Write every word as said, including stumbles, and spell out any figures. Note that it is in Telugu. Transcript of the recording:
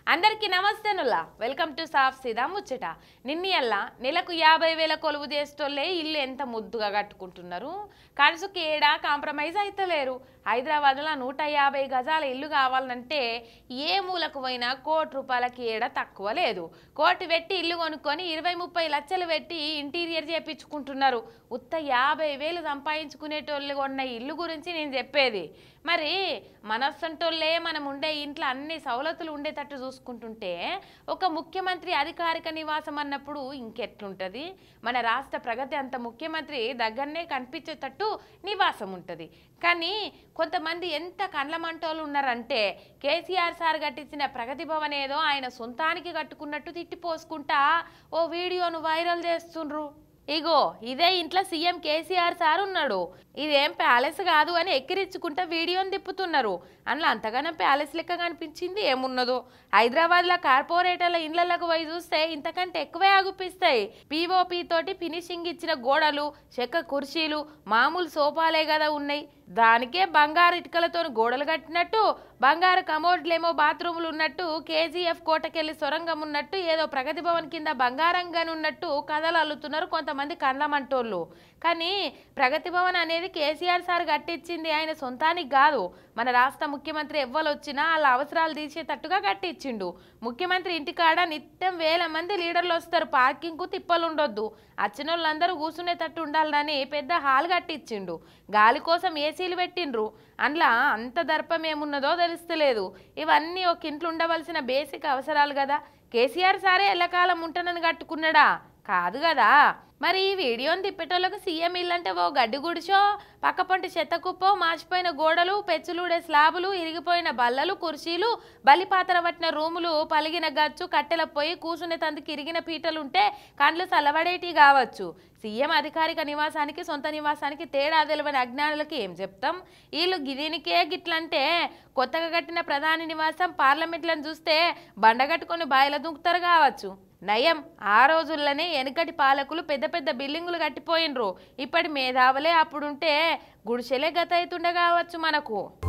అందరికీ నమస్తేనుల్లా వెల్కమ్ టు సాఫ్ సీదా ముచ్చట. నిన్నయల్లా నెలకు యాభై వేల కొలువు చేస్తోళ్ళే ఇల్లు ఎంత ముద్దుగా కట్టుకుంటున్నారు. కడుసుకి ఏడా కాంప్రమైజ్ అయితలేరు. హైదరాబాద్లో నూట యాభై గజాల ఇల్లు కావాలంటే ఏ మూలకు పోయినా కోటి రూపాయలకి ఏడ తక్కువ లేదు. కోటి పెట్టి ఇల్లు కొనుక్కొని ఇరవై ముప్పై లక్షలు పెట్టి ఇంటీరియర్ చేపించుకుంటున్నారు. ఉత్త యాభై వేలు సంపాదించుకునేటోళ్ళు కొన్న ఇల్లు గురించి నేను చెప్పేది. మరి మనస్సంటోళ్ళే మనం ఉండే ఇంట్లో అన్ని సౌలతులు ఉండేటట్టు చూసుకుంటుంటే ఒక ముఖ్యమంత్రి అధికారిక నివాసం అన్నప్పుడు ఇంకెట్లుంటుంది? మన రాష్ట్ర ప్రగతి అంత ముఖ్యమంత్రి దగ్గరనే కనిపించేటట్టు నివాసం ఉంటుంది. కానీ కొంతమంది ఎంత కండ్లమంటోళ్ళు ఉన్నారంటే కేసీఆర్ సార్ కట్టించిన ప్రగతి భవన్ ఏదో ఆయన సొంతానికి కట్టుకున్నట్టు తిట్టిపోసుకుంటా ఓ వీడియోను వైరల్ చేస్తుండ్రు. ఇగో ఇదే ఇంట్లో సీఎం కేసీఆర్ సార్ ఉన్నాడు, ఇదేం ప్యాలెస్ కాదు అని ఎక్కిరించుకుంటా వీడియోని తిప్పుతున్నారు. అందులో అంతగానో ప్యాలెస్ లెక్క కనిపించింది ఏమున్నదో. హైదరాబాద్లో కార్పొరేటర్ల ఇళ్లకు పోయి చూస్తే ఇంతకంటే ఎక్కువే ఆగుపిస్తాయి. పీఓపీ తోటి ఫినిషింగ్ ఇచ్చిన గోడలు, చెక్క కుర్చీలు, మామూలు సోఫాలే కదా ఉన్నాయి. దానికే బంగారు ఇటుకలతో గోడలు కట్టినట్టు, బంగారు కమోడ్లేమో బాత్రూములు ఉన్నట్టు, కేజీఎఫ్ కోటకెళ్ళి సొరంగం ఉన్నట్టు, ఏదో ప్రగతి భవన్ కింద బంగారంగానే ఉన్నట్టు కథలు అల్లుతున్నారు కొంతమంది కండ్లమంటోళ్ళు. కానీ ప్రగతి భవన్ అనేది కేసీఆర్ సార్ కట్టించింది ఆయన సొంతానికి కాదు. మన రాష్ట్ర ముఖ్యమంత్రి ఎవ్వరు వచ్చినా వాళ్ళ అవసరాలు తీసేటట్టుగా కట్టించిండు. ముఖ్యమంత్రి ఇంటికాడ నిత్యం వేల మంది లీడర్లు వస్తారు. పార్కింగ్కు తిప్పలు ఉండొద్దు, వచ్చిన వాళ్ళందరూ కూర్చునేటట్టు ఉండాలని పెద్ద హాల్ కట్టించిండు. గాలి కోసం ఏసీలు పెట్టిండ్రు. అందులో అంత దర్పం ఏమున్నదో తెలుస్తలేదు. ఇవన్నీ ఒక ఇంట్లో ఉండవలసిన బేసిక్ అవసరాలు కదా. కేసీఆర్ సారే ఎల్లకాలం ఉంటానని కట్టుకున్నాడా? కాదు కదా. మరి ఈ వీడియోని తిప్పేటోళ్ళకి సీఎం ఇల్లంటే ఓ గడ్డి గుడిచో, పక్కపంటి చెత్త కుప్పో, మార్చిపోయిన గోడలు, పెచ్చులుడే స్లాబులు, ఇరిగిపోయిన బల్లలు, కుర్చీలు, బలిపాతర పట్టిన రూములు, పలిగిన గచ్చు, కట్టెల పొయ్యి, కూసునే తందుకు ఇరిగిన పీటలుంటే కండ్లు చల్లబడేటి కావచ్చు. సీఎం అధికారిక నివాసానికి సొంత నివాసానికి తేడా తెలియని అజ్ఞానులకి ఏం చెప్తాం? వీళ్ళు గిదీనికే గిట్లంటే కొత్తగా కట్టిన ప్రధాని నివాసం పార్లమెంట్లను చూస్తే బండగట్టుకొని బాయిల దుంకుతారు కావచ్చు. నయం ఆ రోజుల్లోనే వెనుకటి పాలకులు పెద్ద పెద్ద బిల్డింగులు కట్టిపోయినరు. ఇప్పటి మేధావులే అప్పుడుంటే గుడిసెలే గత అవుతుండే కావచ్చు మనకు.